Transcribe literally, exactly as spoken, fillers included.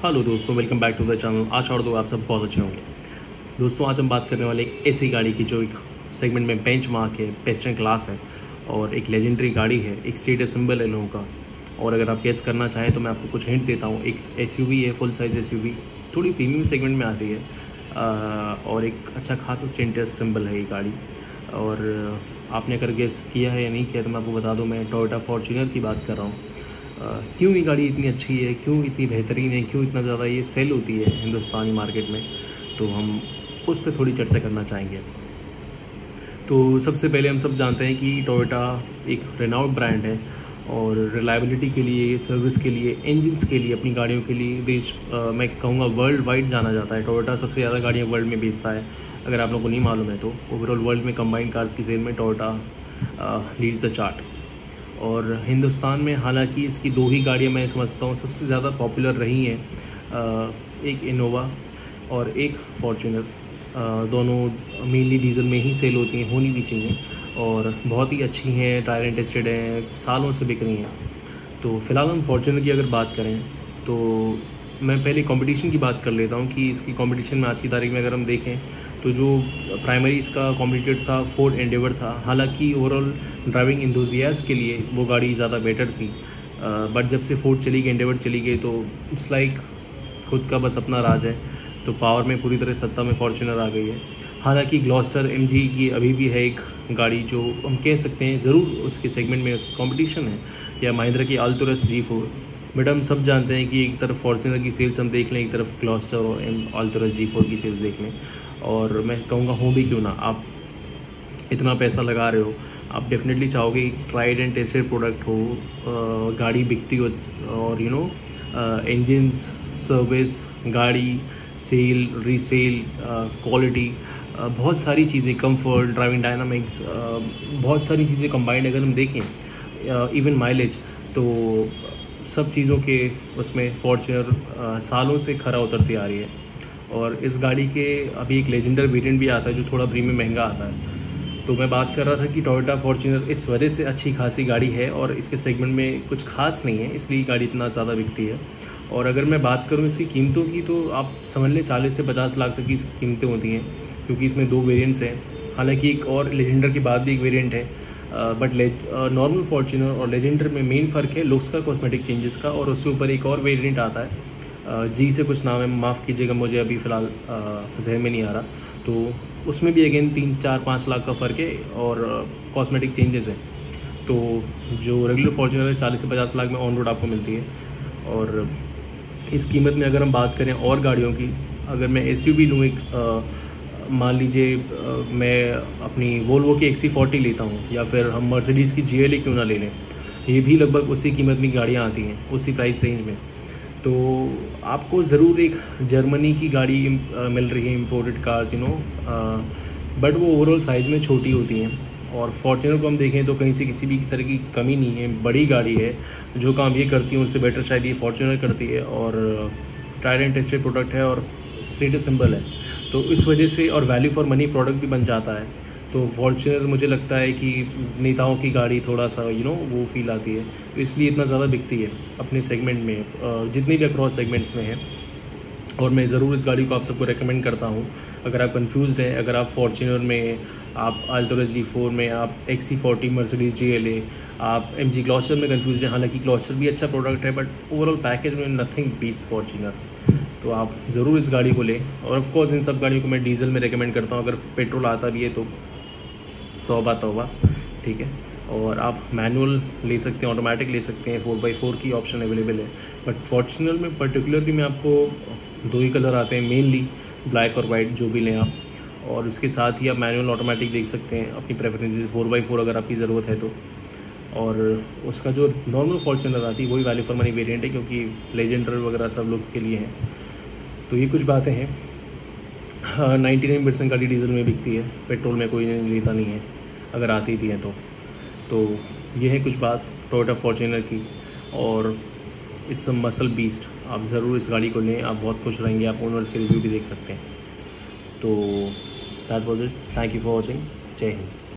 Hello दोस्तों, welcome back to the channel. आशा और दो आप सब बहुत अच्छे होंगे। दोस्तों, आज हम बात करने वाले एक ऐसी गाड़ी की जो एक सेगमेंट में बेंच मार्क है, बेस्ट इन क्लास है और एक लेजेंडरी गाड़ी है, एक स्टेटस सिंबल है लोगों का। और अगर आप गेस करना चाहें तो मैं आपको कुछ हिंट्स देता हूँ। एक एसयूवी है, फुल साइज़ एसयूवी, थोड़ी प्रीमियम सेगमेंट में आती है और एक अच्छा खासा स्टेटस सिंबल है ये गाड़ी। और आपने अगर गेस किया है या नहीं किया तो मैं आपको बता दूँ, मैं टोयोटा फॉर्च्यूनर की बात कर रहा हूँ। Uh, क्यों ये गाड़ी इतनी अच्छी है, क्यों इतनी बेहतरीन है, क्यों इतना ज़्यादा ये सेल होती है हिंदुस्तानी मार्केट में, तो हम उस पर थोड़ी चर्चा करना चाहेंगे। तो सबसे पहले हम सब जानते हैं कि टोयोटा एक रेनाउड ब्रांड है और रिलायबिलिटी के लिए, सर्विस के लिए, इंजन्स के लिए, अपनी गाड़ियों के लिए देश आ, मैं कहूँगा वर्ल्ड वाइड जाना जाता है। टोयोटा सबसे ज़्यादा गाड़ियाँ वर्ल्ड में बेचता है। अगर आप लोगों को नहीं मालूम है तो ओवरऑल वर्ल्ड में कंबाइंड कार्स की सेल में टोयोटा लीड्स द चार्ट। और हिंदुस्तान में हालांकि इसकी दो ही गाड़ियाँ मैं समझता हूँ सबसे ज़्यादा पॉपुलर रही हैं, एक इनोवा और एक फॉर्च्यूनर। दोनों मेनली डीजल में ही सेल होती हैं, होनी भी चाहिए और बहुत ही अच्छी हैं, टायर एंड टेस्टेड हैं, सालों से बिक रही हैं। तो फ़िलहाल हम फॉर्च्यूनर की अगर बात करें तो मैं पहले कंपटीशन की बात कर लेता हूँ कि इसकी कंपटीशन में आज की तारीख में अगर हम देखें तो जो प्राइमरी इसका कॉम्पिटिटर था फोर्ड एंडेवर था। हालांकि ओवरऑल ड्राइविंग इंथुजियास्ट के लिए वो गाड़ी ज़्यादा बेटर थी, बट जब से फोर्ड चली गई, एंडेवर चली गई, तो इट्स लाइक खुद का बस अपना राज है। तो पावर में पूरी तरह सत्ता में फॉर्च्यूनर आ गई है। हालांकि ग्लॉस्टर एमजी की अभी भी है एक गाड़ी जो हम कह सकते हैं ज़रूर उसके सेगमेंट में उसका कॉम्पिटिशन है, या महिंद्रा की अल्टोरस जी फोर। बट हम सब जानते हैं कि एक तरफ फॉर्च्यूनर की सेल्स हम देख लें, एक तरफ ग्लॉस्टर और अल्टोरस जी फोर की सेल्स देख लें। और मैं कहूँगा हो भी क्यों ना, आप इतना पैसा लगा रहे हो, आप डेफिनेटली चाहोगे ट्राइड एंड टेस्टेड प्रोडक्ट हो, गाड़ी बिकती हो और यू नो इंजन्स, सर्विस, गाड़ी, सेल, रीसेल, क्वालिटी, बहुत सारी चीज़ें, कंफर्ट, ड्राइविंग डायनामिक्स, बहुत सारी चीज़ें कंबाइंड अगर हम देखें, इवन माइलेज, तो सब चीज़ों के उसमें फॉर्च्यूनर सालों से खरा उतरती आ रही है। और इस गाड़ी के अभी एक लेजेंडर वेरिएंट भी आता है जो थोड़ा प्रीमियम महंगा आता है। तो मैं बात कर रहा था कि टोयोटा फॉर्च्यूनर इस वजह से अच्छी खासी गाड़ी है और इसके सेगमेंट में कुछ खास नहीं है, इसलिए गाड़ी इतना ज़्यादा बिकती है। और अगर मैं बात करूं इसकी कीमतों की तो आप समझ लें चालीस से पचास लाख तक की कीमतें होती हैं, क्योंकि इसमें दो वेरिएंट्स हैं। हालांकि एक और लेजेंडर के बाद भी एक वेरिएंट है, बट नॉर्मल फॉर्च्यूनर और लेजेंडर में मेन फ़र्क है लुक्स का, कॉस्मेटिक चेंजेस का। और उसके ऊपर एक और वेरिएंट आता है, जी से कुछ नाम है, माफ़ कीजिएगा मुझे अभी फ़िलहाल जहन में नहीं आ रहा। तो उसमें भी अगेन तीन चार पाँच लाख का फ़र्क है और कॉस्मेटिक चेंजेस हैं। तो जो रेगुलर फॉर्च्यूनर है चालीस से पचास लाख में ऑन रोड आपको मिलती है। और इस कीमत में अगर हम बात करें और गाड़ियों की, अगर मैं एसयूवी लूँ, एक मान लीजिए मैं अपनी वोल्वो की एक्सी फोर्टी लेता हूँ, या फिर हम मर्सिडीज़ की जी एल ए क्यों ना ले लें, ये भी लगभग उसी कीमत में गाड़ियाँ आती हैं, उसी प्राइस रेंज में। तो आपको ज़रूर एक जर्मनी की गाड़ी मिल रही है, imported cars, you know, but वो ओवरऑल साइज़ में छोटी होती हैं। और फॉर्च्यूनर को हम देखें तो कहीं से किसी भी तरह की कमी नहीं है, बड़ी गाड़ी है, जो काम ये करती है उनसे बेटर शायद ये फॉर्च्यूनर करती है। और ट्राइड एंड टेस्टेड प्रोडक्ट है और स्टेटस सिंबल है, तो इस वजह से, और वैल्यू फॉर मनी प्रोडक्ट भी बन जाता है। तो फॉर्च्यूनर मुझे लगता है कि नेताओं की गाड़ी थोड़ा सा यू नो वो फील आती है, तो इसलिए इतना ज़्यादा बिकती है अपने सेगमेंट में, जितने भी अक्रॉस सेगमेंट्स में है। और मैं ज़रूर इस गाड़ी को आप सबको रेकमेंड करता हूँ। अगर आप कंफ्यूज्ड हैं, अगर आप फॉर्च्यूनर में, आप अल्टोरस जी फोर में, आप XC forty, Mercedes G L A, आप एम जी ग्लॉस्टर में कंफ्यूज हैं, हालांकि ग्लॉस्टर भी अच्छा प्रोडक्ट है, बट ओवरऑल पैकेज में नथिंग बीट्स फॉर्च्यूनर, तो आप ज़रूर इस गाड़ी को लें। और ऑफ कोर्स इन सब गाड़ियों को मैं डीजल में रेकमेंड करता हूँ, अगर पेट्रोल आता भी है तो तौबा तौबा, ठीक है। और आप मैनुअल ले सकते हैं, ऑटोमेटिक ले सकते हैं, फोर बाई फोर की ऑप्शन अवेलेबल है। बट फॉर्च्यूनर में पर्टिकुलरली मैं आपको दो ही कलर आते हैं मेनली, ब्लैक और वाइट, जो भी लें आप। और उसके साथ ही आप मैनुअल ऑटोमेटिक देख सकते हैं अपनी प्रेफरेंसेस, फोर बाई फोर अगर आपकी ज़रूरत है तो। और उसका जो नॉर्मल फॉर्च्यूनर आती है वही वैल्यू फॉर मनी वेरिएंट है, क्योंकि लेजेंडर वगैरह सब लोग के लिए हैं। तो ये कुछ बातें हैं। हाँ, नाइन्टी नाइन परसेंट गाड़ी डीजल में बिकती है, पेट्रोल में कोई लेता नहीं है, अगर आती भी है तो। तो ये है कुछ बात टोयोटा फॉर्च्यूनर की, और इट्स अ मसल बीस्ट। आप ज़रूर इस गाड़ी को लें, आप बहुत खुश रहेंगे। आप ओनर्स के रिव्यू भी देख सकते हैं। तो that was it, thank you for watching, जय हिंद।